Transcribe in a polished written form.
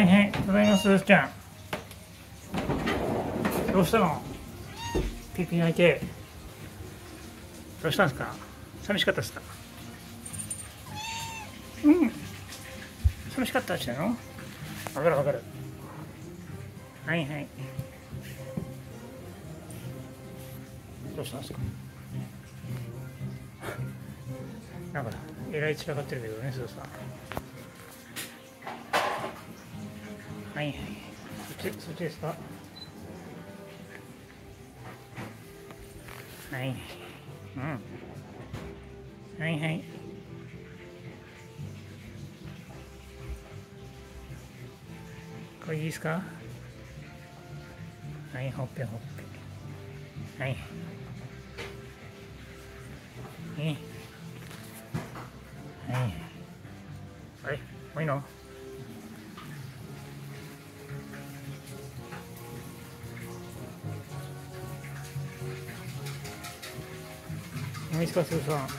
はいはい、ただいま、すーちゃん。どうしたの？ピーピー泣いて。どうしたんですか？寂しかったですか？うん。寂しかったりしたの？わかるわかる。はいはい。どうしたんですか？なんか、えらい散らかってるけどね、すーさん。はいはい。そっちですか？はい。うん。はいはい。これいいですか？はい、ほっぺほっぺ。はい。はい。あれ、もういいの？もういいですか、すーさん。